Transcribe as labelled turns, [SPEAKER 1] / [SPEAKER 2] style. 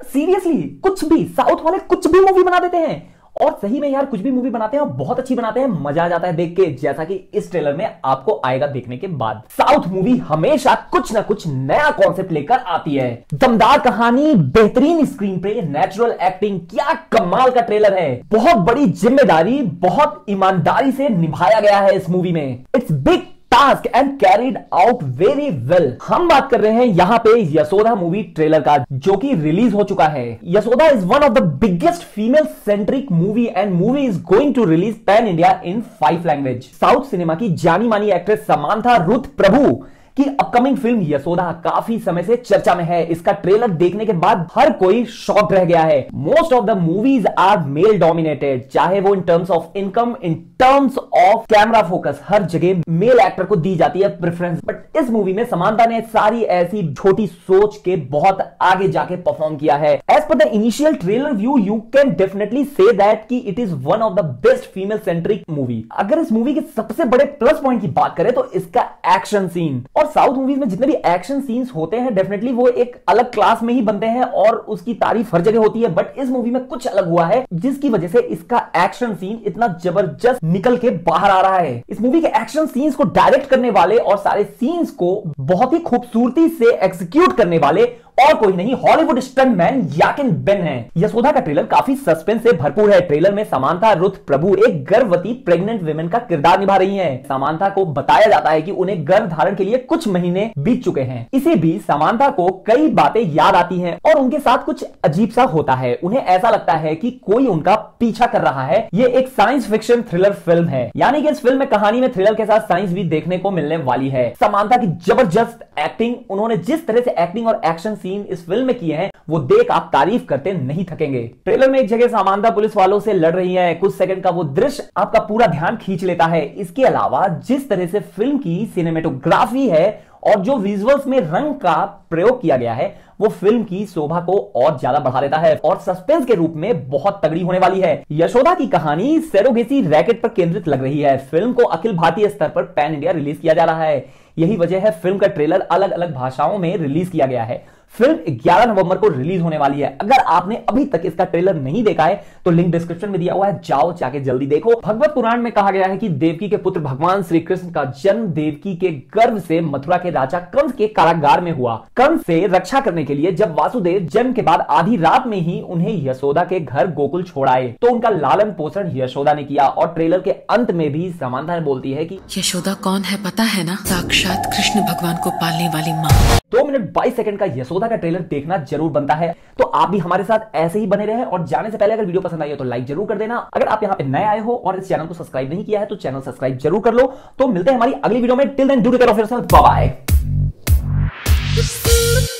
[SPEAKER 1] Seriously कुछ भी south वाले कुछ भी मूवी बना देते हैं, और सही में यार कुछ भी मूवी बनाते हैं और बहुत अच्छी बनाते हैं, मजा आ जाता है देख के, जैसा कि इस ट्रेलर में आपको आएगा देखने के बाद। साउथ मूवी हमेशा कुछ ना कुछ नया कॉन्सेप्ट लेकर आती है। दमदार कहानी, बेहतरीन स्क्रीन प्ले, नेचुरल एक्टिंग, क्या कमाल का ट्रेलर है। बहुत बड़ी जिम्मेदारी बहुत ईमानदारी से निभाया गया है इस मूवी में। It's big task and carried out very well. हम बात कर रहे हैं यहां पे यशोदा मूवी ट्रेलर का, जो कि रिलीज हो चुका है। Yashoda is one of the biggest female centric movie and movie is going to release pan India in 5 language. South cinema की जानी मानी एक्ट्रेस समांथा रुथ प्रभु की अपकमिंग फिल्म यशोदा काफी समय से चर्चा में है। इसका ट्रेलर देखने के बाद हर कोई शॉक रह गया है। Most of the movies are male dominated, चाहे वो in terms of income, in terms of camera focus, हर जगह मेल एक्टर को दी जाती है प्रेफरेंस। बट इस मूवी में समांथा ने सारी ऐसी छोटी सोच के बहुत आगे जाके परफॉर्म किया है। As per the initial trailer view you can definitely say that कि it is one of the best female centric movie. अगर इस मूवी के सबसे बड़े प्लस पॉइंट की बात करें तो इसका एक्शन सीन, और साउथ मूवीज में जितने भी एक्शन सीन्स होते हैं डेफिनेटली वो एक अलग क्लास में ही बनते हैं और उसकी तारीफ हर जगह होती है। बट इस मूवी में कुछ अलग हुआ है जिसकी वजह से इसका एक्शन सीन इतना जबरदस्त निकल के बाहर आ रहा है। इस मूवी के एक्शन सीन्स को डायरेक्ट करने वाले और सारे सीन्स को बहुत ही खूबसूरती से एग्जीक्यूट करने वाले और कोई नहीं, हॉलीवुड स्टंटमैन याकिन बेन है। यशोदा का ट्रेलर काफी सस्पेंस से भरपूर है। ट्रेलर में समांथा रुथ प्रभु एक गर्भवती प्रेग्नेंट वुमेन का किरदार निभा रही हैं। समांथा को बताया जाता है कि उन्हें गर्भ धारण के लिए कुछ महीने बीत चुके हैं। इसी बीच समांथा को कई बातें याद आती हैं और उनके साथ कुछ अजीब सा होता है। उन्हें ऐसा लगता है कि कोई उनका पीछा कर रहा है। ये एक साइंस फिक्शन थ्रिलर फिल्म है, यानी कि इस फिल्म में कहानी में थ्रिलर के साथ साइंस भी देखने को मिलने वाली है। समांथा की जबरदस्त एक्टिंग, उन्होंने जिस तरह से एक्टिंग और एक्शन सीन इस फिल्म में किए हैं वो देख आप तारीफ करते नहीं थकेंगे। ट्रेलर में एक जगह समांथा पुलिस वालों से लड़ रही है, कुछ सेकंड का वो दृश्य आपका पूरा ध्यान खींच लेता है। इसके अलावा जिस तरह से फिल्म की सिनेमेटोग्राफी है और जो विजुअल्स में रंग का प्रयोग किया गया है वो फिल्म की शोभा को और ज्यादा बढ़ा देता है और सस्पेंस के रूप में बहुत तगड़ी होने वाली है। यशोदा की कहानी सरोगेसी रैकेट पर केंद्रित लग रही है। फिल्म को अखिल भारतीय स्तर पर पैन इंडिया रिलीज किया जा रहा है। यही वजह है फिल्म का ट्रेलर अलग अलग भाषाओं में रिलीज किया गया है। फिल्म 11 नवंबर को रिलीज होने वाली है। अगर आपने अभी तक इसका ट्रेलर नहीं देखा है तो लिंक डिस्क्रिप्शन में दिया हुआ है, जाओ जाके जल्दी देखो। भगवत पुराण में कहा गया है कि देवकी के पुत्र भगवान श्री कृष्ण का जन्म देवकी के गर्भ से मथुरा के राजा कंस के कारागार में हुआ। कंस से रक्षा करने के लिए जब वासुदेव जन्म के बाद आधी रात में ही उन्हें यशोदा के घर गोकुल छोड़ आए तो उनका लालन पोषण यशोदा ने किया। और ट्रेलर के अंत में भी समांथा ने बोलती है कि
[SPEAKER 2] यशोदा कौन है पता है ना, साक्षात कृष्ण भगवान को पालने वाली माँ।
[SPEAKER 1] 2 मिनट 22 सेकंड का यशोदा का ट्रेलर देखना जरूर बनता है। तो आप भी हमारे साथ ऐसे ही बने रहे। और जाने से पहले अगर वीडियो पसंद आई हो तो लाइक जरूर कर देना। अगर आप यहाँ पे नए आए हो और इस चैनल को सब्सक्राइब नहीं किया है तो चैनल सब्सक्राइब जरूर कर लो। तो मिलते हैं हमारी अगली वीडियो में। Till then do take care of yourself, bye bye.